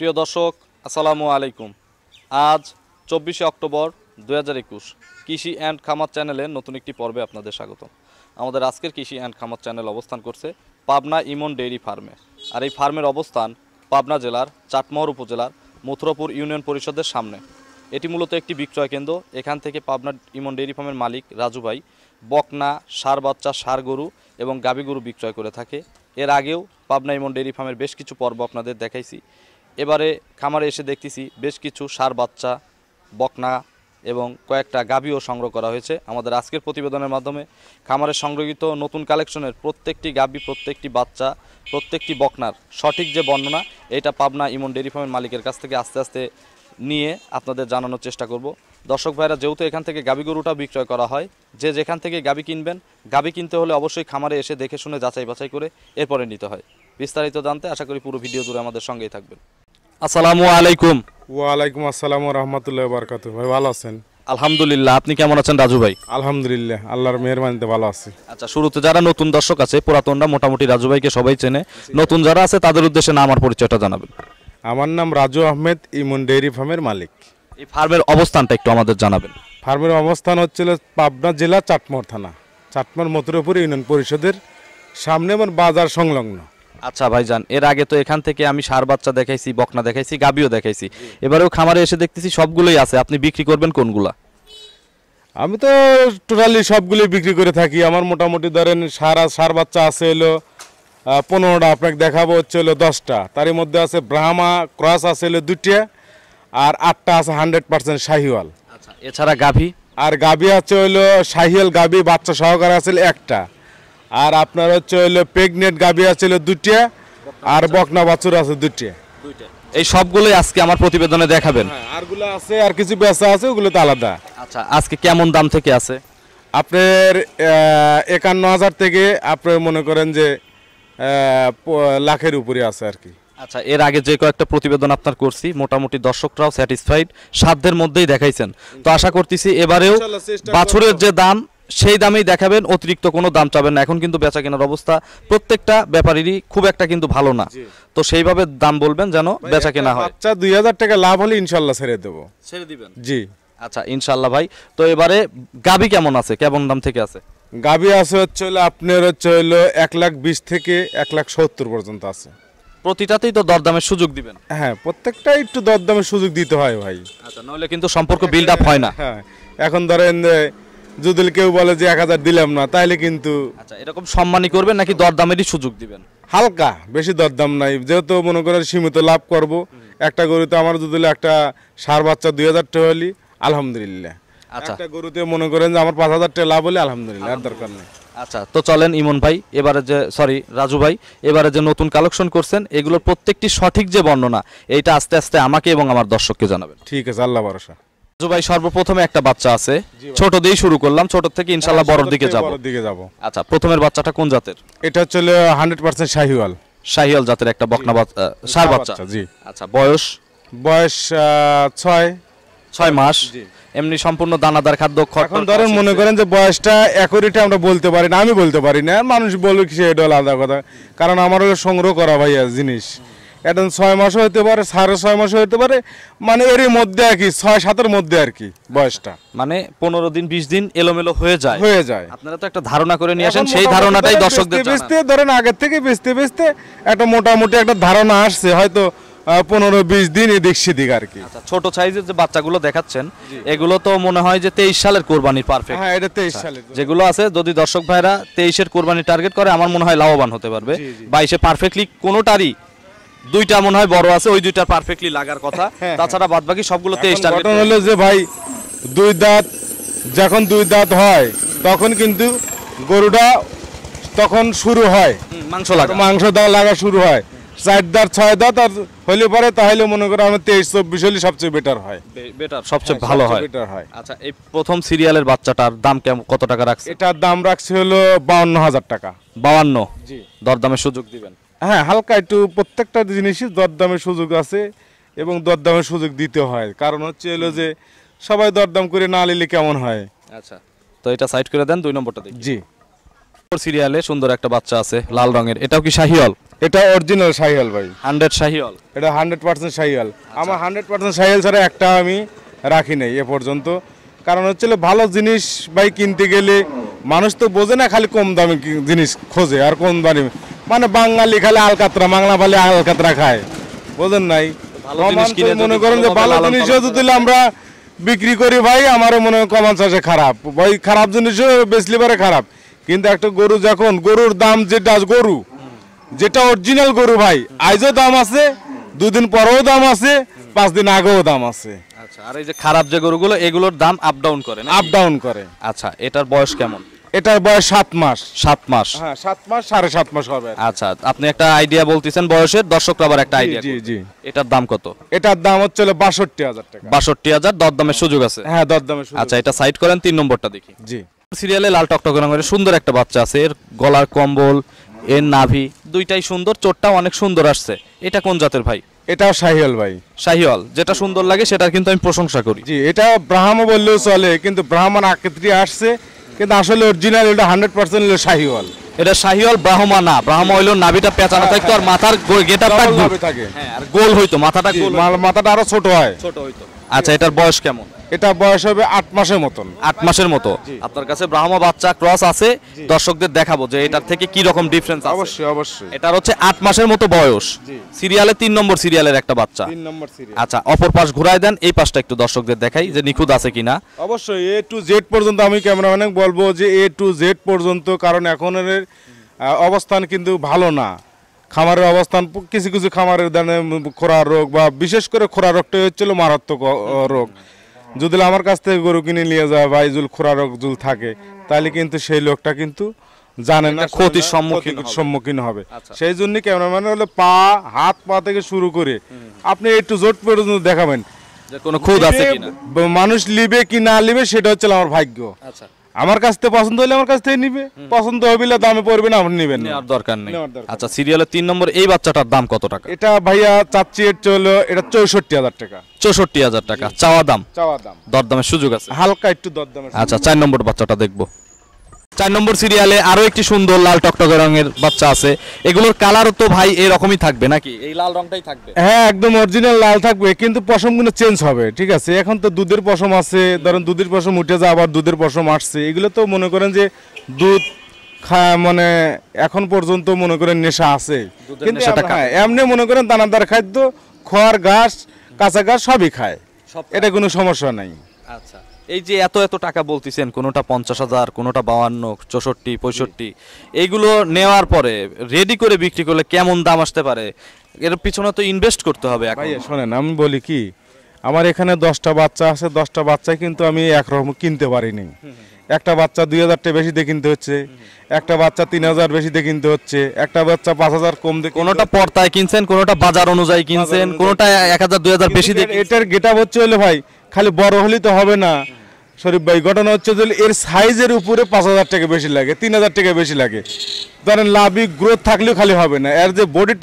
প্রিয় দর্শক আসসালামু আলাইকুম। আজ 24শে অক্টোবর 2021 কৃষি অ্যান্ড খামার চ্যানেলের নতুন একটি পর্বে আপনাদের স্বাগত। আমাদের আজকের কৃষি অ্যান্ড খামার চ্যানেল অবস্থান করছে পাবনা ইমন ডেইরি ফার্মে। আর এই ফার্মের অবস্থান পাবনা জেলার চাটমোহর উপজেলার মথুরাপুর ইউনিয়ন পরিষদের সামনে। এটি মূলত একটি বিক্রয় কেন্দ্র। এখান থেকে পাবনা ইমন ডেইরি ফার্মের মালিক রাজু ভাই বকনা, ষাঁড় বাচ্চা, ষাঁড় গরু এবং গাভী গরু বিক্রয় করে থাকে। এর আগেও পাবনা ইমন ডেইরি ফার্মের বেশ কিছু পর্ব আপনাদের দেখাইছি। এবারে খামারে এসে দেখতেছি বেশ কিছু ষাঁড় বাচ্চা, বকনা এবং কয়েকটা গাভীও সংগ্রহ করা হয়েছে। আমাদের আজকের প্রতিবেদনের মাধ্যমে খামারে সংগ্রহীত নতুন কালেকশনের প্রত্যেকটি গাভী, প্রত্যেকটি বাচ্চা, প্রত্যেকটি বকনার সঠিক যে বর্ণনা, এটা পাবনা ইমন ডেইরি ফার্মের মালিকের কাছ থেকে আস্তে আস্তে নিয়ে আপনাদের জানানোর চেষ্টা করব। দর্শক ভাইরা, যেহেতু এখান থেকে গাভী গরুটা বিক্রয় করা হয়, যে যেখান থেকে গাভী কিনবেন, গাভী কিনতে হলে অবশ্যই খামারে এসে দেখে শুনে যাচাই বাছাই করে এরপরে নিতে হয়। বিস্তারিত জানতে আশা করি পুরো ভিডিও জুড়ে আমাদের সঙ্গেই থাকবেন। আসসালামু আলাইকুম। ওয়ালাইকুম আসসালাম ওয়া রাহমাতুল্লাহি ওয়া বারাকাতুহু। ভাই ভালো আছেন? আলহামদুলিল্লাহ, আপনি কেমন আছেন রাজু ভাই? আলহামদুলিল্লাহ, আল্লাহর মেহেরবানিতে ভালো আছি। আচ্ছা, শুরুতে যারা নতুন দর্শক আছে, পুরাতনরা মোটামুটি রাজু ভাইকে সবাই চেনে, নতুন যারা আছে তাদের উদ্দেশ্যে নাম আর পরিচয়টা জানাবেন। আমার নাম রাজু আহমেদ, ইমন ডেইরি ফার্মের মালিক। এই ফার্মের অবস্থানটা একটু আমাদের জানাবেন। ফার্মের অবস্থান হচ্ছিল পাবনা জেলা চাটমোহর থানা, চাটমোহর মথুরাপুর ইউনিয়ন পরিষদের সামনে, আমার বাজার সংলগ্ন। আচ্ছা ভাইজান, এর আগে তো এখান থেকে আমি ষাঁড় বাচ্চা দেখাইছি, বকনা দেখাইছি, গাভীও দেখাইছি, এবারেও খামারে এসে দেখতেছি সবগুলোই আছে। আপনি বিক্রি করবেন কোনগুলা? আমি তো টোটালি সবগুলোই বিক্রি করে থাকি। আমার মোটামুটি ধরেন ষাঁড় বাচ্চা আছে হলো 15টা, আপনাকে দেখাবো হচ্ছে হলো 10টা। তারই মধ্যে আছে ব্রাহ্মা ক্রস আছে হলো 2টা, আর 8টা আছে 100% শাহিওয়াল। আচ্ছা, এছাড়া গাভী? আর গাভী আছে হইলো শাহিয়াল গাভী বাচ্চা সহকারে আছে একটা, আর আপনার হচ্ছে হইলো প্রেগনেন্ট গাভী আছে হলো 2টা, আর বকনা বাছুর আছে 2টা। এই সবগুলোই আজকে আমার প্রতিবেদনে দেখাবেন? হ্যাঁ, আরগুলো আছে, আর কিছু বেচা আছে, ওগুলো তো আলাদা। আচ্ছা, আজকে কেমন দাম থেকে আছে? আপনার 51,000 থেকে আপনার মনে করেন যে লাখের উপরে আছে আর কি। আচ্ছা, এর আগে যে কয়েকটা প্রতিবেদন আপনার করছি, মোটামুটি দর্শকরাও স্যাটিসফাইড, সাধ্যের মধ্যেই দেখাইছেন। তো আশা করতেছি এবারেও বাছুরের যে দাম সেই দামেই দেখাবেন, অতিরিক্ত কোনো দাম চাবেন না। এখন কিন্তু বেচা কেনার অবস্থা প্রত্যেকটা ব্যাপারেরই খুব একটা কিন্তু ভালো না, তো সেইভাবে দাম বলবেন যেন বেচা কেনা হয়। আচ্ছা, 2,000 টাকা লাভ হলে ইনশাল্লাহ ছেড়ে দেবো। ছেড়ে দিবেন? জি। আচ্ছা, ইনশাল্লাহ ভাই। তো এবারে গাভী কেমন আছে, কেমন দাম থেকে আছে? গাভী আছে হচ্ছে হলো আপনার হচ্ছে হলো 1,20,000 থেকে 1,70,000 পর্যন্ত আছে। প্রতিটাতেই তো দরদামের সুযোগ দিবেন? হ্যাঁ, প্রত্যেকটা একটু দরদামের সুযোগ দিতে হয় ভাই। আচ্ছা, নইলে কিন্তু সম্পর্ক বিল্ড আপ হয় না। হ্যাঁ, এখন ধরেন যদি কেউ বলে যে 1,000 দিলাম না, তাইলে কিন্তু। আচ্ছা, এরকম সম্মানই করবেন নাকি দরদামেরই সুযোগ দিবেন? হালকা, বেশি দরদাম নাই, যেহেতু মনে করেন সীমিত লাভ করব। একটা গরুতে আমার যদি একটা ষাঁড় বাচ্চা 2,000 টাকা হলি আলহামদুলিল্লাহ। আচ্ছা, একটা গরুতে মনে করেন যে আমার 5,000 টাকা লাভ হলে আলহামদুলিল্লাহ, আর দরকার নেই। আচ্ছা, তো চলেন ইমন ভাই, এবারে যে রাজু ভাই, এবারে যে নতুন কালেকশন করছেন, এগুলোর প্রত্যেকটি সঠিক যে বর্ণনা, এইটা আস্তে আস্তে আমাকে এবং আমার দর্শককে জানাবেন। ঠিক আছে, আল্লাহ ভরসা। রাজু ভাই, সর্বপ্রথমে একটা বাচ্চা আছে, ছোট দিয়েই শুরু করলাম, ছোট থেকে ইনশাআল্লাহ বড়র দিকে যাব। আচ্ছা, প্রথমের বাচ্চাটা কোন জাতের? এটা হচ্ছে 100% শাহিওয়াল। শাহিওয়াল জাতের একটা বকনা বাচ্চা, ষাঁড় বাচ্চা। জি। আচ্ছা, বয়স? বয়স 6 মাস। এমনি সম্পূর্ণ দানাদার খাদ্য। এখন ধরেন মনে করেন যে বয়সটা অ্যাকুরেট আমরা বলতে পারি না, আমি বলতে পারি না, মানুষ বলবে কি সেটা আলাদা কথা, কারণ আমার হলো সংগ্রহ করা ভাই জিনিস। এটা 6 মাসও হতে পারে, 6.5 মাসও হতে পারে, মানে এরই মধ্যে আর কি, 6-7-এর মধ্যে আর কি বয়সটা। মানে 15 দিন 20 দিন এলোমেলো হয়ে যায়। আপনারা তো একটা ধারণা করে নিয়ে আসেন, সেই ধারণাটাই দর্শকদের বেচতে ধরেন আগের থেকে বেচতে একটা মোটামুটি একটা ধারণা আসছে, হয়তো 15-20 দিন এদিক সেদিক আর কি। আচ্ছা, ছোট সাইজের যে বাচ্চাগুলো দেখাচ্ছেন, এগুলো তো মনে হয় যে 23 সালের কোরবানির পারফেক্ট। হ্যাঁ, এটা 23 সালের যেগুলো আছে, যদি দর্শক ভাইরা 23-এর কোরবানি টার্গেট করে, আমার মনে হয় লাভবান হতে পারবে। 22-এ পারফেক্টলি কোনোটারই, দুইটা মনে হয় বড় আছে, ওই দুইটা পারফেক্টলি লাগার কথা, তাছাড়া বাদবাকি সবগুলো 23 টার্গেট। ঘটনা হলো যে ভাই, যখন দুই দাঁত হয় তখন কিন্তু গরুটা তখন শুরু হয় মাংস দেওয়া লাগা শুরু হয়। 4 দাঁত 6 দাঁত আর হলে পরে, তাহলে মনে করো আমার 23-24 হলে সবচেয়ে বেটার হয়, সবচেয়ে ভালো হয়। আচ্ছা, এই প্রথম সিরিয়ালের বাচ্চাটার দাম কত টাকা রাখছে? এটার দাম রাখছে হলো 52,000 টাকা। 52? জি। দরদামের সুযোগ দিবেন? হ্যাঁ, হালকা একটু, প্রত্যেকটা জিনিসই দরদামের সুযোগ আছে এবং দরদামের সুযোগ দিতে হয়, কারণ হচ্ছে হলো যে সবাই দরদাম করে না নিলে কেমন হয়। আচ্ছা, তো এটা সাইড করে দেন, 2 নম্বরটা দেখি। জি। সিরিয়ালে সুন্দর একটা বাচ্চা আছে লাল রঙের, এটাও কি শাহিওয়াল? এটা অরিজিনাল শাহিওয়াল ভাই, 100 শাহিওয়াল। এটা 100% শাহিওয়াল। আমার 100% শাহিওয়াল ছাড়া একটা আমি রাখি নাই এ পর্যন্ত। কারণ হচ্ছিল ভালো জিনিস ভাই কিনতে গেলে মানুষ তো বোঝে না, খালি কম দামে জিনিস খোঁজে আর কম দামে, মানে বাঙালি খালি আলকাতরা, বাংলা ভালে আলকাতরা খায়, বোঝেন নাই? মনে করেন যে ভালো জিনিসও যদি আমরা বিক্রি করি ভাই, আমারও মনে হয় কমান চাষে খারাপ ভাই, খারাপ জিনিসও বেচলে পারে খারাপ। কিন্তু একটা গরু যখন, গরুর দাম যেটা গরু যেটা অরিজিনাল গরু ভাই, আজও দাম আছে, 2 দিন পরেও দাম আছে, 5 দিন আগেও দাম আছে। আচ্ছা, আর এই যে খারাপ যে গরুগুলো এগুলোর দাম আপ ডাউন করে না? আপ ডাউন করে। আচ্ছা, এটার বয়স কেমন? এটার বয়স 7 মাস। 7 মাস? হ্যাঁ 7 মাস, 7.5 মাস হবে। আচ্ছা, আপনি একটা আইডিয়া বলতেছেন বয়সের, দর্শকরা আবার একটা আইডিয়া। জি জি। এটার দাম কত? এটার দাম হচ্ছে 62,000 টাকা। 62,000, দরদামের সুযোগ আছে? হ্যাঁ, দরদামের সুযোগ। আচ্ছা, এটা সাইড করেন, 3 নম্বরটা দেখি। জি। সিরিয়ালে লাল টকটকে রঙের সুন্দর একটা বাচ্চা আছে, এর গলার কম্বল, এর নাভি দুইটাই সুন্দর, চোটটাও অনেক সুন্দর আসছে। এটা কোন জাতের ভাই? এটাও শাহিওয়াল ভাই। শাহিওয়াল, যেটা সুন্দর লাগে সেটার কিন্তু আমি প্রশংসা করি। জি, এটা ব্রাহ্মা বললেও চলে, কিন্তু ব্রাহ্মণ আকৃতি আসছে, কিন্তু আসলে অরিজিনাল এটা 100% হলো শাহিওয়াল। এটা শাহিওয়াল, ব্রাহ্মা না। ব্রাহ্মা হইলো নাভিটা পেঁচানো থাকতো আর মাথার গেটআপটা গোল থাকে। হ্যাঁ, আর গোল হইতো, মাথাটা গোল, মাথাটা আরো ছোট হয়। ছোট হইতো। আচ্ছা, এটার বয়স কেমন? এটা বয়স হবে 8 মাসের মতন। 8 মাসের মতো। আপনার কাছে ব্রাহ্মা বাচ্চা ক্রস আছে, দর্শকদের দেখাবো যে এটার থেকে কি রকম ডিফারেন্স আছে। অবশ্যই অবশ্যই। এটার হচ্ছে 8 মাসের মতো বয়স। সিরিয়ালে 3 নম্বর সিরিয়ালের একটা বাচ্চা। 3 নম্বর সিরিয়াল। আচ্ছা, অপর পাশ ঘুরাই দেন, এই পাশটা একটু দর্শকদের দেখাই যে নিখুঁত আছে কিনা। অবশ্যই A to Z পর্যন্ত আমি ক্যামেরাম্যানে বলবো যে A to Z পর্যন্ত, কারণ এখনের অবস্থান কিন্তু ভালো না। খামারের অবস্থান কিছু কিছু খামারের দানে খোরা রোগ, বা বিশেষ করে খোরা রোগটাই হচ্ছিল মারাত্মক রোগ। যদি আমার কাছ থেকে গরু কিনে নিয়ে যায় বা জুল খোরা রোগ জুল থাকে, তাহলে কিন্তু সেই লোকটা কিন্তু জানে না, ক্ষতির সম্মুখীন হবে। সেই জন্য ক্যামেরাম্যান হলো পা, হাত পা থেকে শুরু করে আপনি একটু জোট পর্যন্ত দেখাবেন যে কোনো খুদ আছে কিনা, মানুষ লিবে কি না লিবে সেটা হচ্ছে আমার ভাগ্য। আচ্ছা, আমার কাছ থেকে পছন্দ হলে আমার কাছ থেকে নিবে, পছন্দ হবে না দামে পড়বে না, আপনি নেবেন না, নেওয়ার দরকার নেই। আচ্ছা, সিরিয়ালের 3 নম্বর এই বাচ্চাটার দাম কত টাকা? এটা ভাইয়া চাচ্ছি হলো এটা 64,000 টাকা। 64,000 টাকা চাওয়া দাম? চাওয়া দাম, দরদামের সুযোগ আছে হালকা একটু দরদামের। আচ্ছা, 4 নম্বর বাচ্চাটা দেখবো। 4 নম্বর সিরিয়ালে আরো একটি সুন্দর লাল টকটকে রঙের বাচ্চা আছে। এগুলোর কালারও তো ভাই এরকমই থাকবে নাকি? এই লাল রংটাই থাকবে? হ্যাঁ, একদম অরিজিনাল লাল থাকবে, কিন্তু পশমগুলো চেঞ্জ হবে। ঠিক আছে, এখন তো দুধের পশম আছে, ধরেন দুধের পশম উঠে যায়, আবার দুধের পশম আসছে। এগুলো তো মনে করেন যে দুধ মানে এখন পর্যন্ত মনে করেন নেশা আছে, কিন্তু হ্যাঁ এমনি মনে করেন দানাদার খাদ্য, খড় ঘাস কাঁচা ঘাস সবই খায়, এটা কোনো সমস্যা নাই। আচ্ছা, এই যে এত এত টাকা বলতেছেন, কোনোটা 50,000, কোনোটা 52, 64, 65, এইগুলো নেওয়ার পরে রেডি করে বিক্রি করলে কেমন দাম আসতে পারে? এর পিছনে তো ইনভেস্ট করতে হবে। ভাই শোনেন, আমি বলি কি, আমার এখানে 10টা বাচ্চা আছে, 10টা বাচ্চায় কিন্তু আমি একরকম কিনতে পারিনি। একটা বাচ্চা 2,000 টাকা বেশি দিয়ে কিনতে হচ্ছে, একটা বাচ্চা 3,000 বেশি দিয়ে কিনতে হচ্ছে, একটা বাচ্চা 5,000 কম দিয়ে, কোনোটা পর্তায় কিনছেন, কোনোটা বাজার অনুযায়ী কিনছেন, কোনোটা 1,000 2,000 বেশি দিয়ে। এটার গেটআপ হচ্ছে হলো ভাই, খালি বড় হলেই তো হবে না শরীফ ভাই। ঘটনা হচ্ছে যে এর সাইজের উপরে 5,000 টাকা বেশি লাগে, 3,000 টাকা বেশি লাগে। ধরেন লাভি গ্রোথ থাকলেও খালি হবে না, এর যে বডি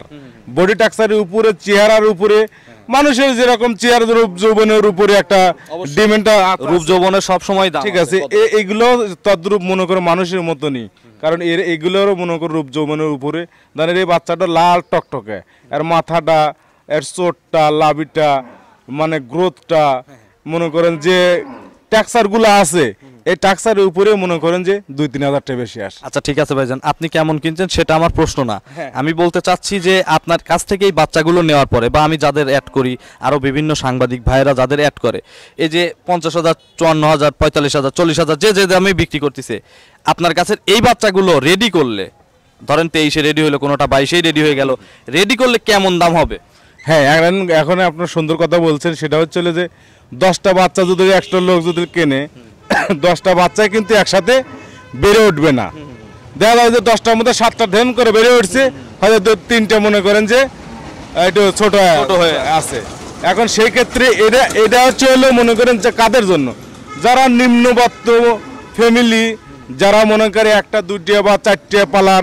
টাক্সারের উপরে, চেহারার উপরে, মানুষের যেরকম চেহারা রূপ যৌবনের উপরে একটা ডিমেন্টটা, রূপ যৌবনের সব সময় দাম। ঠিক আছে, এগুলো তদ্রূপ মনে করো মানুষের মতনই, কারণ এগুলোরও মনে করো রূপ যৌবনের উপরে। ধরেন এই বাচ্চাটা লাল টকটকে, এর মাথাটা, এর চোটটা, লাভিটা, মানে গ্রোথটা, মনে করেন যে ট্যাক্সারগুলো আছে, এই ট্যাক্সারের উপরে মনে করেন যে 2-3 হাজার টাকা বেশি আসে। আচ্ছা, ঠিক আছে ভাইজান, আপনি কেমন কিনছেন সেটা আমার প্রশ্ন না। আমি বলতে চাচ্ছি যে আপনার কাছ থেকে এই বাচ্চাগুলো নেওয়ার পরে, বা আমি যাদের অ্যাড করি, আরো বিভিন্ন সাংবাদিক ভাইয়েরা যাদের অ্যাড করে, এই যে 50,000, 54,000, 45,000, 40,000 যে যে দামে বিক্রি করতেছে, আপনার কাছে এই বাচ্চাগুলো রেডি করলে, ধরেন 23-এ রেডি হলো, কোনোটা 22-এই রেডি হয়ে গেল, রেডি করলে কেমন দাম হবে? হ্যাঁ, এখন আপনার সুন্দর কথা বলছেন, সেটা হচ্ছে যে 10টা বাচ্চা যদি একটা লোক যদি কেনে, 10টা বাচ্চায় কিন্তু একসাথে বেড়ে উঠবে না। দেখা যায় যে 10টার মধ্যে 7টা ধ্যান করে বেড়ে উঠছে, হয়তো 3টা মনে করেন যে একটু ছোট হয়ে আছে। এখন সেই ক্ষেত্রে এটা হচ্ছে হলো মনে করেন যে কাদের জন্য, যারা নিম্নবর্ত ফ্যামিলি, যারা মনে করে 1টা 2টা বা 4টে পালার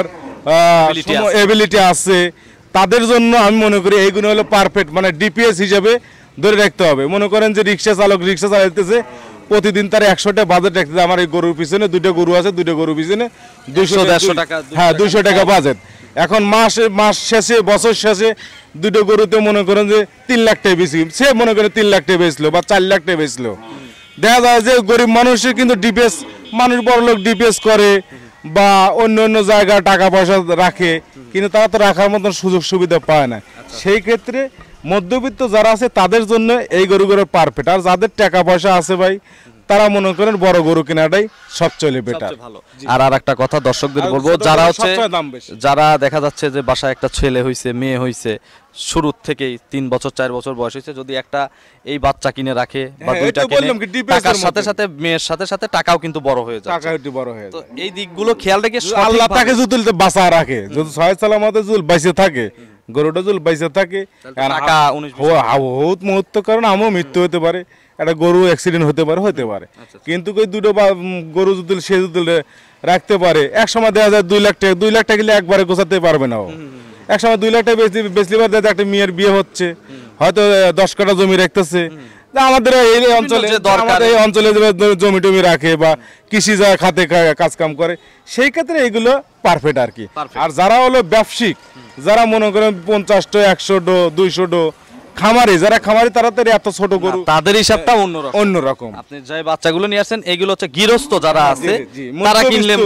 এবিলিটি আছে, তাদের জন্য আমি মনে করি এইগুলো হলো পারফেক্ট, মানে ডিপিএস হিসাবে ধরে রাখতে হবে। মনে করেন যে রিক্সা চালাইতেছে, প্রতিদিন তার 100টা বাজেট রাখতে আমার এই গরুর পিছনে, 2টা গরু আছে, 2টা গরুর পিছনে 100-150 টাকা, হ্যাঁ 200 টাকা বাজেট। এখন মাস শেষে বছর শেষে 2টো গরুতে মনে করেন যে 3 লাখ টাকা বেশি, সে মনে করেন 3 লাখ টাকা বেচলো বা 4 লাখ টাকা বেচলো। দেখা যায় যে গরিব মানুষের কিন্তু ডিপিএস, মানুষ বড় লোক ডিপিএস করে বা অন্য অন্য জায়গায় টাকা পয়সা রাখে, কিন্তু তারা তো রাখার মতন সুযোগ সুবিধা পায় না। সেই ক্ষেত্রে মধ্যবিত্ত যারা আছে তাদের জন্য এই গরুগুলো পারফেক্ট। আর যাদের টাকা পয়সা আছে ভাই, তারা মনে করেন বড় গরু কেনাটাই সবচেয়ে বেটার। আর একটা কথা দর্শকদের বলবো, যারা হচ্ছে যারা দেখা যাচ্ছে যে বাসায় একটা ছেলে হইছে, মেয়ে হইছে, শুরু থেকেই 3 বছর 4 বছর বয়স হয়েছে, যদি একটা এই বাচ্চা কিনে রাখে বা দুইটা কিনে, টাকার সাথে সাথে মেয়ের সাথে সাথে টাকাও কিন্তু বড় হয়ে যায়, টাকা একটু বড় হয়ে যায়। তো এই দিকগুলো খেয়াল রেখে আল্লাহ তাকে যদি বাঁচা রাখে, যদি সহায় সালামতে যদি বাইসে থাকে, গরুটা যদি বাইসে থাকে, টাকা 19 মুহূর্ত কারণ আমিও মৃত্যু হতে পারে, একটা গরু অ্যাক্সিডেন্ট হতে পারে। কিন্তু ওই দুটো গরু যদি সে যদি রাখতে পারে, এক সময় দেখা যায় 2 লাখ টাকা গেলে একবারে গোছাতে পারবে না। এক সময় 2 লাখ টাকা বেচলি পারে, একটা মেয়ের বিয়ে হচ্ছে, হয়তো 10 কাঠা জমি রাখতেছে। আমাদের এই অঞ্চলে এই অঞ্চলে জমি টমি রাখে বা কৃষি খাতে কাজ কাম করে, সেই ক্ষেত্রে এগুলো পারফেক্ট আর কি। আর যারা হলো ব্যবসায়িক, যারা মনে করেন 50টো 100টো 200টো খামারি, যারা খামারি তারা তো এত ছোট গরু, তাদের হিসাবটা অন্যরকম। আপনি যে বাচ্চাগুলো নিয়ে আসছেন এগুলো হচ্ছে গৃহস্থ যারা আছে, তারা কিনলে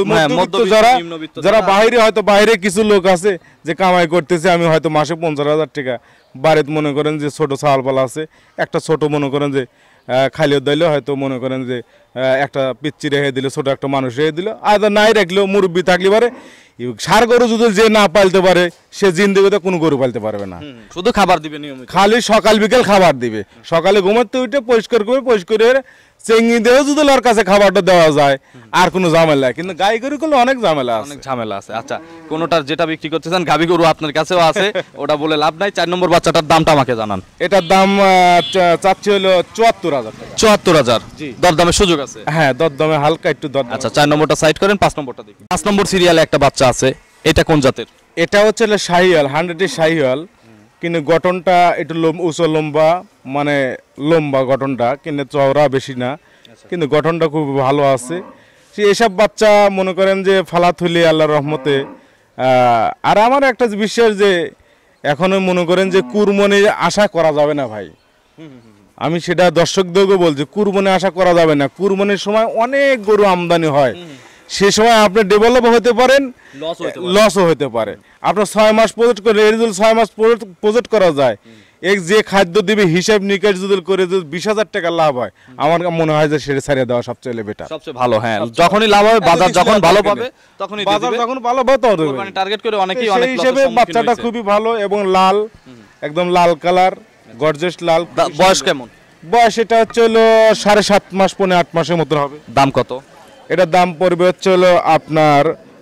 যারা বাইরে, হয়তো বাইরে কিছু লোক আছে যে কামাই করতেছে, আমি হয়তো মাসে 50,000 টাকা বাড়িতে মনে করেন যে ছোট চালপালা আছে, একটা ছোট মনে করেন যে খালিও দিলে হয়তো মনে করেন যে একটা পিচ্চি রেখে দিল, ছোট একটা মানুষ রেখে দিল, আর নাই রাখলেও মুরব্বী থাকলে পারে। ষাঁড় গরু যদি যে না পালতে পারে, সে জিন্দেগিতে কোনো গরু পালতে পারবে না। শুধু খাবার দিবে নিয়মিত, খালি সকাল বিকেল খাবার দিবে। সকালে ঘুমাতে উঠে পরিষ্কার করে চেঙ্গি দেও যদি ওর কাছে খাবারটা দেওয়া যায়, আর কোনো ঝামেলা। কিন্তু গাই গরু করলে অনেক ঝামেলা আছে। আচ্ছা, কোনটার যেটা বিক্রি করতে চান, গাবি গরু আপনার কাছেও আছে, ওটা বলে লাভ নাই। 4 নম্বর বাচ্চাটার দামটা আমাকে জানান। এটার দাম চাচ্ছি হলো 74,000 টাকা। 74,000, দরদামের সুযোগ আছে? হ্যাঁ, দরদামে হালকা একটু দরদাম। আচ্ছা, 4 নম্বরটা সাইড করেন, 5 নম্বরটা দেখি। 5 নম্বর সিরিয়ালে একটা বাচ্চা আছে, এটা কোন জাতের? এটা হচ্ছে শাহিওয়াল, 100 শাহিওয়াল, কিন্তু গঠনটা একটু উঁচু লম্বা, মানে লম্বা গঠনটা, কিন্তু চওড়া বেশি না, কিন্তু গঠনটা খুব ভালো আছে। এসব বাচ্চা মনে করেন যে ফালা থুলি আল্লাহর রহমতে। আর আমার একটা বিশ্বাস যে এখনো মনে করেন যে কুরবানি আশা করা যাবে না ভাই, আমি সেটা দর্শকদেরকে বলছি, কুরবানি আশা করা যাবে না। কুরবানির সময় অনেক গরু আমদানি হয়, সে সময় আপনি ডেভেলপ হতে পারেন, লসও হতে পারে। আপনার 6 মাস প্রজেক্ট করে, এর যদি 6 মাস প্রজেক্ট করা যায়, এক যে খাদ্য দিবে হিসাব নিকাশ যদি করে, যদি 20,000 টাকা লাভ হয়, আমার মনে হয় যে সেটা ছাড়িয়ে দেওয়া সবচেয়ে বেটার, সবচেয়ে ভালো। হ্যাঁ, যখনই লাভ হবে, বাজার যখন ভালো পাবে তখনই দিবে, বাজার যখন ভালো পাবে তখন দিবে। মানে টার্গেট করে অনেকেই অনেক হিসেবে বাচ্চাটা খুবই ভালো এবং লাল, একদম লাল কালার, গর্জিয়াস লাল। বয়স কেমন? বয়স এটা হচ্ছে হলো 7.5 মাস, 8 মাসের মতো হবে। দাম কত? এটার দাম পড়বে হচ্ছে হলো আপনার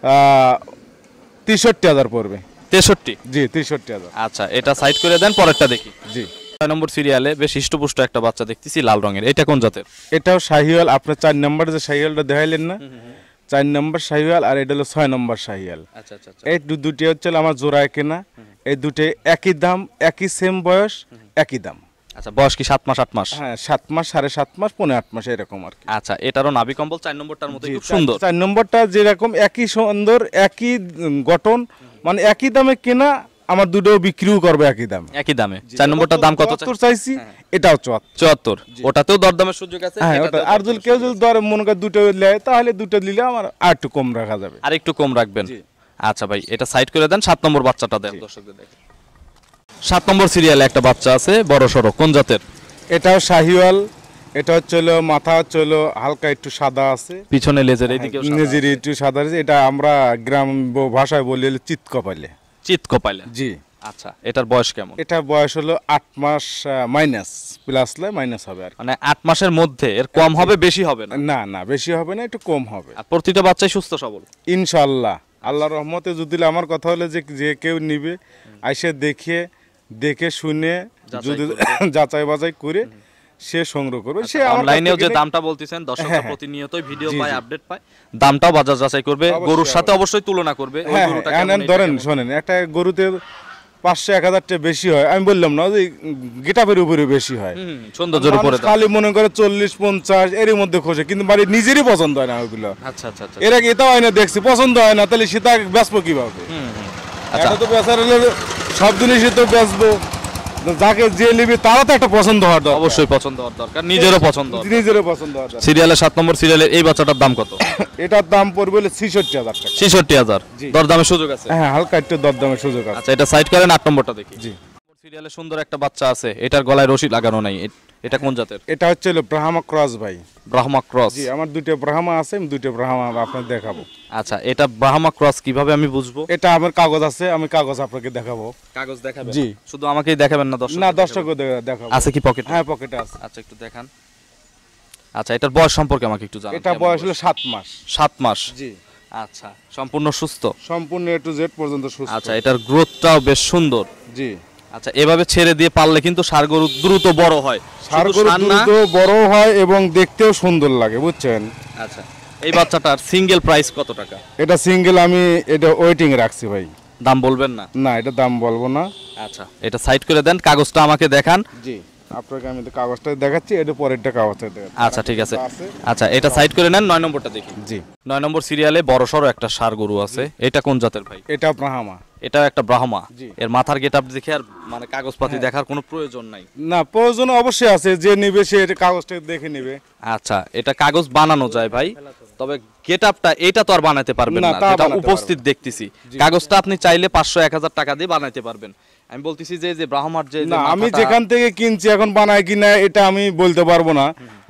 63,000 পড়বে। 63? জি, 63,000। আচ্ছা, এটা সাইড করে দেন, পরেরটা দেখি। জি, 6 নম্বর সিরিয়ালে বেশ হিষ্টপুষ্ট একটা বাচ্চা দেখতেছি, লাল রঙের, এটা কোন জাতের? এটাও শাহিওয়াল। আপনার 4 নম্বর যে শাহিওয়ালটা দেখাইলেন না, 4 নম্বর শাহিওয়াল, আর এটা হলো 6 নম্বর শাহিওয়াল। আচ্ছা আচ্ছা, এই দুটি হচ্ছে আমার জোড়ায় কেনা, এই দুটো একই দাম, একই সেম বয়স, একই দাম। আচ্ছা, বয়স কি 7 মাস 8 মাস? হ্যাঁ, 7 মাস, 7.5 মাস, 8 মাস এরকম আর কি। আচ্ছা, এটারও নাভি কম্বল 4 নম্বরটার মতো খুব সুন্দর। 4 নম্বরটা যেরকম একই সুন্দর, একই গঠন, মানে একই দামে কেনা, আমার দুটো বিক্রিও করবে একই দামে। 4 নম্বরটার দাম কত চাইছি? এটাও 74। ওটাতেও দরদামের সুযোগ আছে। হ্যাঁ, আর যদি কেউ যদি মনে করে দুটো নেয়, তাহলে দুটো নিলে আমার আর একটু কম রাখা যাবে। আর একটু কম রাখবেন? আচ্ছা ভাই, এটা সাইড করে দেন, 7 নম্বর বাচ্চাটা দেন দর্শকদের দেখেন। 7 নম্বর সিরিয়ালে একটা বাচ্চা আছে, বড় সড়ো, কোন জাতের? এটাও শাহিওয়াল। এটা হচ্ছে হলো মাথা হচ্ছে হলো হালকা একটু সাদা আছে, পিছনে লেজের এইদিকে লেজের একটু সাদা আছে। এটা আমরা গ্রাম ভাষায় বলি হলো চিতকপালে। চিতকপালে, জি। আচ্ছা, এটার বয়স কেমন? এটার বয়স হলো 8 মাস মাইনাস, প্লাস মাইনাস হবে আর মানে 8 মাসের মধ্যে। এর কম হবে, বেশি হবে না? না না, বেশি হবে না, একটু কম হবে। আর প্রতিটা বাচ্চাই সুস্থ সবল ইনশাআল্লাহ, আল্লাহর রহমতে। যদি আমার কথা হলো যে কেউ নিবে, আইসে দেখে শুনে যদি যাচাই বাছাই করে সে সংগ্রহ করবে। সে অনলাইনেও যে দামটা বলতেছেন, দর্শকরা প্রতিনিয়তই ভিডিও পায়, আপডেট পায়, দামটাও বাজার যাচাই করবে, গরুর সাথে অবশ্যই তুলনা করবে। ধরেন শোনেন, একটা গরুতে 500-1000 টাকা বেশি হয়। আমি বললাম না যে গেটাপের উপরে বেশি হয়, সৌন্দর্যের উপরে খালি মনে করে 40-50 এর মধ্যে খোঁজে, কিন্তু বাড়ি নিজেরই পছন্দ হয় না ওইগুলো। আচ্ছা আচ্ছা আচ্ছা। এর আগে এটাও হয় না দেখছি, পছন্দ হয় না, তাহলে সেটা বেচবো কিভাবে? আচ্ছা এটা তো বেচার হলে সব জিনিসই তো বেচবো, যাকে যে নিবি তারও তো একটা পছন্দ হওয়ার দরকার। অবশ্যই পছন্দ হওয়ার দরকার, নিজেরও পছন্দ হওয়ার দরকার। নিজেরও পছন্দ হওয়ার দরকার। সিরিয়ালের 7 নম্বর সিরিয়ালের এই বাচ্চাটার দাম কত? এটার দাম পড়বে 66,000 টাকা। 66,000। জি। দরদামের সুযোগ আছে? হ্যাঁ, হালকা একটু দরদামের সুযোগ আছে। আচ্ছা, এটা সাইড করেন, 8 নম্বরটা দেখি। জি। সিরিয়ালে সুন্দর একটা বাচ্চা আছে, এটার গলায় রশি লাগানো নাই, এটা কোন জাতের? এটা হচ্ছে ব্রাহ্মা ক্রস ভাই। ব্রাহ্মা ক্রস? জি, আমার দুটো ব্রাহ্মা আছে, আমি দুটো ব্রাহ্মা আপনাকে দেখাবো। আচ্ছা, এটা ব্রাহ্মা ক্রস কিভাবে আমি বুঝবো? এটা আমার কাগজ আছে, আমি কাগজ আপনাকে দেখাবো। কাগজ দেখাবেন? জি। শুধু আমাকেই দেখাবেন না দর্শক? না, দর্শকও দেখাবো। আছে কি পকেটে? হ্যাঁ, পকেটে আছে। আচ্ছা, একটু দেখান। আচ্ছা, এটার বয়স সম্পর্কে আমাকে একটু জানান। এটা বয়স হলো 7 মাস। 7 মাস? জি। আচ্ছা, সম্পূর্ণ সুস্থ? সম্পূর্ণ A to Z পর্যন্ত সুস্থ। আচ্ছা, এটার গ্রোথটাও বেশ সুন্দর। জি। আচ্ছা, এভাবে ছেড়ে দিয়ে পারলে কিন্তু ষাঁড় গরু দ্রুত বড় হয়। ষাঁড় গরু দ্রুত বড় হয় এবং দেখতেও সুন্দর লাগে, বুঝছেন? আচ্ছা, এই বাচ্চাটার সিঙ্গেল প্রাইস কত টাকা? এটা সিঙ্গেল আমি এটা ওয়েটিং রাখছি ভাই। দাম বলবেন না? না, এটা দাম বলবো না। আচ্ছা, এটা সাইড করে দেন, কাগজটা আমাকে দেখান। জি, আপনাকে আমি কাগজটা দেখাচ্ছি, এটা পরেরটা কাগজটা দেখাচ্ছি। আচ্ছা, ঠিক আছে। আচ্ছা, এটা সাইড করে নেন, 9 নম্বরটা দেখি। জি। 9 নম্বর সিরিয়ালে বড়সড় একটা ষাঁড় গরু আছে, এটা কোন জাতের ভাই? এটা ব্রাহ্মা। এটা একটা ব্রাহ্মা? জি। এর মাথার গেটআপ দেখে আর মানে কাগজপাতি দেখার কোনো প্রয়োজন নাই? না, প্রয়োজন অবশ্যই আছে, যে নিবে সে এটা কাগজটা দেখে নিবে। আচ্ছা, এটা কাগজ বানানো যায় ভাই, তবে গেটআপটা এটা তো আর বানাতে পারবেন না, যেটা উপস্থিত দেখতেছি। কাগজটা আপনি চাইলে 500-1000 টাকা দিয়ে বানাইতে পারবেন। আমি বলতেছি যে যে ব্রাহ্মার যে না, আমি যেখান থেকে কিনছি এখন বানায় কিনা এটা আমি বলতে পারবো না।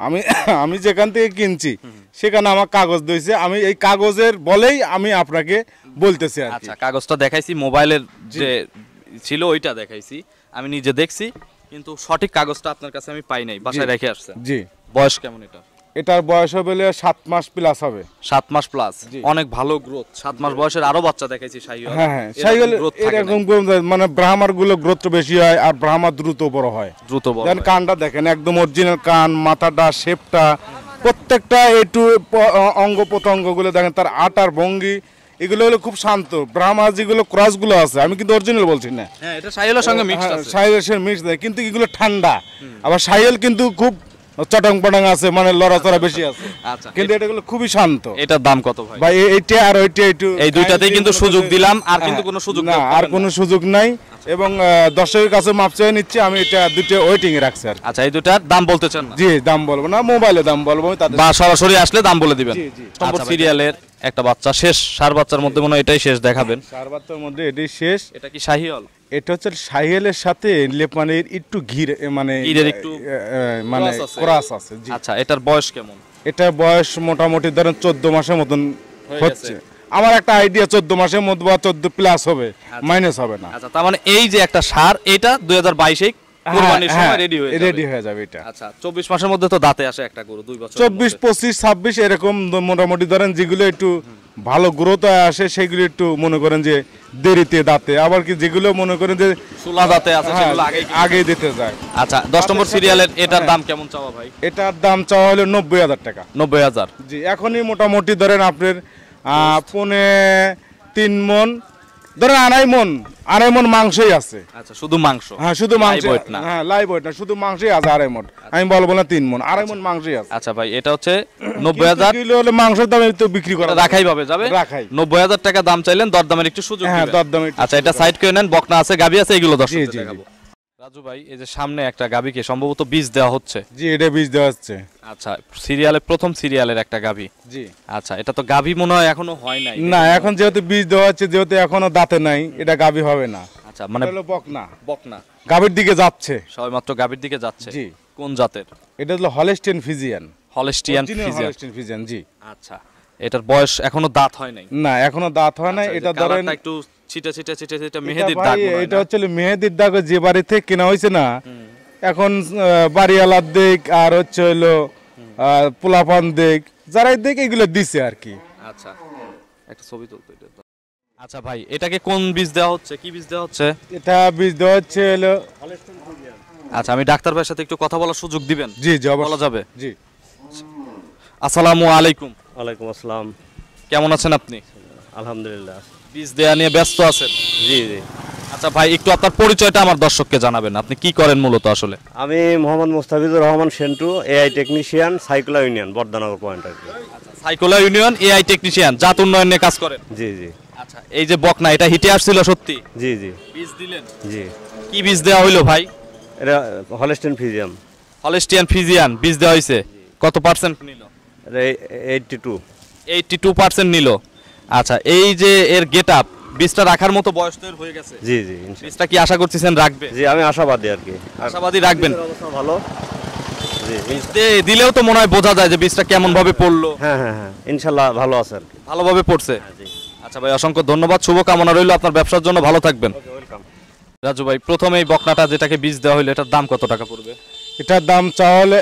আমি যেখান থেকে কিনছি সেখানে আমার কাগজ দিয়েছে, আমি এই কাগজের বলেই আমি আপনাকে বলতেছি আর কি। আচ্ছা, কাগজটা দেখাইছি, মোবাইলের যে ছিল ওইটা দেখাইছি, আমি নিজে দেখছি, কিন্তু সঠিক কাগজটা আপনার কাছে আমি পাই নাই, বাসায় রেখে আসছেন। জি। বয়স কেমন এটা? এটার বয়স হবে 7 মাস প্লাস হবে। 7 মাস প্লাস? অনেক ভালো গ্রোথ। 7 মাস বয়সের আরো বাচ্চা দেখাইছি শাহিওয়াল। হ্যাঁ হ্যাঁ, শাহিওয়াল এরকম মানে ব্রাহ্মার গুলো গ্রোথ বেশি হয় আর ব্রাহ্মা দ্রুত বড় হয়। দ্রুত বড় হয়। কানটা দেখেন একদম অরিজিনাল কান, মাথাটা, শেপটা, প্রত্যেকটা একটু অঙ্গ প্রত্যঙ্গ গুলো দেখেন, তার আটার ভঙ্গি, এগুলো হলো খুব শান্ত। ব্রাহ্মা যেগুলো ক্রস গুলো আছে, আমি কিন্তু অরিজিনাল বলছি না। হ্যাঁ, এটা শাহিওয়ালের সঙ্গে মিক্স আছে। শাহিওয়ালের সঙ্গে মিক্স দেয়, কিন্তু এগুলো ঠান্ডা। আবার শাহিওয়াল কিন্তু খুব চটং পটং আছে, মানে লড়াচড়া বেশি আছে। আচ্ছা, কিন্তু এটাগুলো খুবই শান্ত। এটার দাম কত ভাই? ভাই এইটা আর ওইটা একটু এই দুইটাতেই কিন্তু সুযোগ দিলাম, আর কিন্তু কোনো সুযোগ না, আর কোনো সুযোগ নাই। এবং দর্শকের কাছে মাপ চেয়ে নিচ্ছি, আমি এটা দুটো ওয়েটিং এ রাখছি আর। আচ্ছা, এই দুটার দাম বলতে চান না? জি, দাম বলবো না, মোবাইলে দাম বলবো তাদের, বা সরাসরি আসলে দাম বলে দিবেন। জি জি। নম্বর সিরিয়ালের একটা বাচ্চা শেষ, ষাঁড় বাচ্চার মধ্যে মনে হয় এটাই শেষ দেখাবেন। ষাঁড় বাচ্চার মধ্যে এটাই শেষ। এটা কি শাহিওয়াল? এটা হচ্ছে শাহিওয়ালের সাথে লেপানের একটু ঘির, মানে ঘিরের একটু মানে ক্রস আছে। জি। আচ্ছা, এটার বয়স কেমন? এটা বয়স মোটামুটি ধরেন 14 মাসের মতন হচ্ছে। আমার একটা আইডিয়া 14 মাসের মধ্যে বা 14 প্লাস হবে, মাইনাস হবে না। আচ্ছা, তার মানে এই যে একটা ষাঁড়, এটা 2022 কুরবানির সময় রেডি হয়ে যাবে এটা। আচ্ছা, 24 মাসের মধ্যে তো দাঁতে আসে একটা গরু, 2 বছর। 24, 25, 26 এরকম মোটামুটি ধরেন, যেগুলো একটু ভালো গ্রোথ আসে সেগুলো একটু মনে করেন যে দেরিতে দাঁতে, আবার কি যেগুলো মনে করেন যে সুলা দাঁতে আছে সেগুলো আগে দিতে যায়। আচ্ছা, 10 নম্বর সিরিয়ালের এটার দাম কেমন চাওয়া ভাই? এটার দাম চাওয়া হলো 90,000 টাকা। 90,000? জি। এখনই মোটামুটি ধরেন আপনার 3 মণ, ধরেন আড়াই মণ মাংসই আছে। আচ্ছা, শুধু মাংস? হ্যাঁ, শুধু মাংস। হ্যাঁ, লাইভ ওয়েট না, শুধু মাংসই আছে 2.5 মণ। আমি বলবো না 3 মণ, 2.5 মণ মাংসই আছে। আচ্ছা ভাই, এটা হচ্ছে 90,000 কিলো হলে মাংসের দামে তো বিক্রি করা রাখাই ভাবে যাবে। 90,000 টাকা দাম চাইলেন, দরদামের একটু সুযোগ দিবেন। হ্যাঁ, দরদামের। আচ্ছা, এটা সাইড করে নেন, বকনা আছে, গাবি আছে, এগুলো দর্শকদের জি, দেখাবো। রাজু ভাই, এই যে সামনে একটা গাবিকে সম্ভবত বীজ দেওয়া হচ্ছে। জি, এটা বীজ দেওয়া হচ্ছে। আচ্ছা, সিরিয়ালের প্রথম সিরিয়ালের একটা গাবি। জি। আচ্ছা, এটা তো গাবি মনে হয় এখনো হয় নাই? না, এখন যেহেতু বীজ দেওয়া হচ্ছে, যেহেতু এখনো দাঁতে নাই, এটা গাবি হবে না। আচ্ছা, মানে হলো বকনা। বকনা গাবির দিকে যাচ্ছে, সবেমাত্র গাবির দিকে যাচ্ছে। জি। কোন জাতের? এটা হলো হলস্টেইন ফ্রিজিয়ান। হলস্টিয়ান ফ্রিজিয়ান, জি। আচ্ছা, এটার বয়স এখনো দাঁত হয় নাই? না, এখনো দাঁত হয় নাই। এটা ধরেন একটু ছিটা মেহেদির দাগ। এটা হচ্ছে মেহেদির দাগ, যে বাড়ি থেকে কেনা হয়েছে না, এখন বাড়িওয়ালার দিক আর হচ্ছে হলো পোলাপান দিক, যারাই দিক এগুলো দিছে আর কি। আচ্ছা, একটা ছবি তুলতে। আচ্ছা ভাই, এটাকে কোন বীজ দেওয়া হচ্ছে, কি বীজ দেওয়া হচ্ছে? এটা বীজ দেওয়া হচ্ছে হলো। আচ্ছা, আমি ডাক্তার ভাইয়ের সাথে একটু কথা বলার সুযোগ দিবেন? জি জি, বলা যাবে? জি। আসসালামু আলাইকুম। ওয়ালাইকুম আসসালাম। কেমন আছেন আপনি? আলহামদুলিল্লাহ। বীজ দেয়া নিয়ে ব্যস্ত আছেন? জি জি। আচ্ছা ভাই, একটু আপনার পরিচয়টা আমার দর্শককে জানাবেন, আপনি কি করেন মূলত আসলে? আমি Mohammad Mustafizur Rahman Sentu, AI technician, Saikula union, Bardhanagar point আর কি। সাইকোলা ইউনিয়ন এআই টেকনিশিয়ান, জাত উন্নয়ন নিয়ে কাজ করেন। জি জি আচ্ছা, এই যে বকনা, এটা হিটে আসছিল সত্যি? জি জি বীজ দিলেন? জি। কি বীজ দেওয়া হইলো ভাই? এটা হলস্টেইন ফ্রিজিয়াম। হলস্টিয়ান ফ্রিজিয়ান বীজ দেওয়া হয়েছে। কত পার্সেন্ট নিল? এটা 82। 82% নিল। আচ্ছা, এই যে এর গেট আপ, বীজটা রাখার মতো বয়স তো এর হয়ে গেছে। জি জি বীজটা কি আশা করতেছেন রাখবে? জি, আমি আশাবাদী আর কি। আশাবাদী রাখবেন? বীজের অবস্থা ভালো। জি দিলেও তো মনে হয় বোঝা যায় যে বীজটা কেমন ভাবে পড়লো। হ্যাঁ হ্যাঁ হ্যাঁ, ইনশাল্লাহ ভালো আছে আর কি। ভালোভাবে পড়ছে। জি। আচ্ছা ভাই, অসংখ্য ধন্যবাদ, শুভকামনা রইল আপনার ব্যবসার জন্য, ভালো থাকবেন। ওয়েলকাম। রাজু ভাই, প্রথমে এই বকনাটা যেটাকে বীজ দেওয়া হইলো, এটার দাম কত টাকা পড়বে? এটার দাম চাওয়া হলে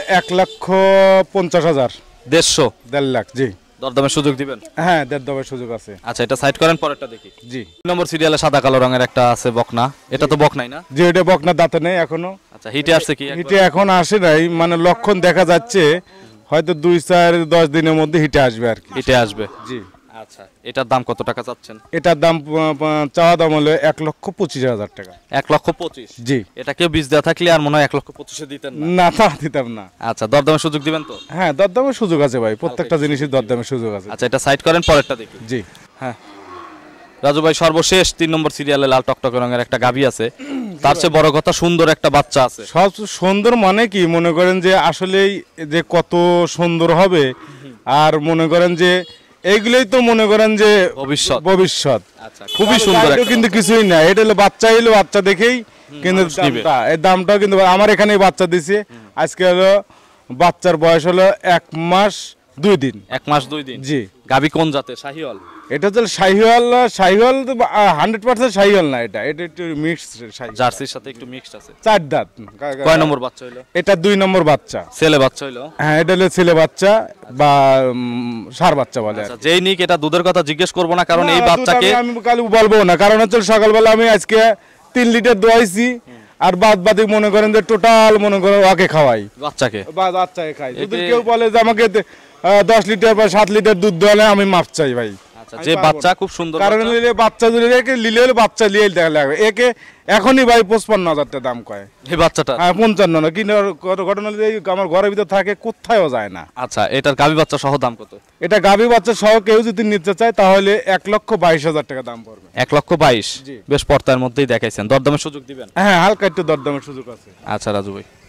1,50,000। 150? 1.5 লাখ। জি। দরদামের সুযোগ দিবেন? হ্যাঁ, 1.5 সুযোগ আছে। আচ্ছা, এটা সাইড করেন, পরেরটা দেখি। জি। 2 নম্বর সিরিয়ালে সাদা কালো রঙের একটা আছে বকনা, এটা তো বকনাই না? যে এটা বকনা দাঁতে নেই এখনো। আচ্ছা, হিটে আসছে কি? হিটে এখন আসে নাই, মানে লক্ষণ দেখা যাচ্ছে হয়তো 2-4-10 দিনের মধ্যে হিটে আসবে আর কি। হিটে আসবে। জি। আচ্ছা, এটার দাম কত টাকা চাচ্ছেন? এটার দাম চাওয়া দাম হলো 1,25,000 টাকা। 1,25,000? জি। এটাকে বীজ দেওয়া থাকলে আর মনে হয় 1,25,000 দিতেন না। না, তা দিতাম না। আচ্ছা, দরদামের সুযোগ দিবেন তো? হ্যাঁ, দরদামের সুযোগ আছে ভাই, প্রত্যেকটা জিনিসের দরদামের সুযোগ আছে। আচ্ছা, এটা সাইড করেন, পরেরটা দেখি। জি। হ্যাঁ রাজু ভাই, সর্বশেষ 3 নম্বর সিরিয়ালে লাল টকটকে রঙের একটা গাভী আছে, তার চেয়ে বড় কথা সুন্দর একটা বাচ্চা আছে। সব সুন্দর মানে কি, মনে করেন যে আসলেই যে কত সুন্দর হবে, আর মনে করেন যে এইগুলোই তো মনে করেন যে ভবিষ্যৎ। ভবিষ্যৎ। আচ্ছা, খুবই সুন্দর একটা কিন্তু কিছুই না, এটা হলো বাচ্চা, এলো বাচ্চা দেখেই কিন্তু দামটা, এই দামটাও কিন্তু আমার এখানেই বাচ্চা দিছে। আজকে হলো বাচ্চার বয়স হলো 1 মাস 2 দিন। 1 মাস 2 দিন? জি। গাভী কোন জাতের? শাহিওয়াল? এটা তো শাহিওয়াল। শাহিওয়াল তো 100% শাহিওয়াল না, এটা এটা একটু মিক্সড শাহিওয়াল, জার্সির সাথে একটু মিক্সড আছে। 4 দাঁত। কয় নম্বর বাচ্চা হইলো? এটা 2 নম্বর বাচ্চা। ছেলে বাচ্চা হইলো? হ্যাঁ, এটা হলো ছেলে বাচ্চা বা ষাঁড় বাচ্চা বলে আর কি। আচ্ছা, যেই নিক এটা দুধের কথা জিজ্ঞেস করব না, কারণ এই না, বাচ্চাকে দুধ আমি কাল বলবো না, কারণ হচ্ছে সকালবেলা আমি আজকে 3 লিটার দোয়াইছি, আর বাদ বাকি মনে করেন যে টোটাল মনে করেন ওকে খাওয়াই, বাচ্চাকে বা বাচ্চাকে খাই। যদি কেউ বলে যে আমাকে 10 লিটার বা 7 লিটার দুধ দেওয়ালে আমি মাপ চাই ভাই। আচ্ছা, যে বাচ্চা খুব সুন্দর, কারণ নিলে বাচ্চা যদি নিলে হলে বাচ্চা লিয়ে দেখা লাগবে। একে এখনই ভাই 55,000 টাকা দাম কয় এই বাচ্চাটা। হ্যাঁ, 55 না, কিন্তু ঘটনা হলে আমার ঘরের ভিতর থাকে, কোথায়ও যায় না। আচ্ছা, এটার গাভী বাচ্চা সহ দাম কত? এটা গাভী বাচ্চা সহ কেউ যদি নিতে চায় তাহলে 1,22,000 টাকা দাম পড়বে। 1,22,000? জি। বেশ পর্তার মধ্যেই দেখাইছেন, দরদামের সুযোগ দিবেন? হ্যাঁ, হালকা একটু দরদামের সুযোগ আছে। আচ্ছা রাজু ভাই।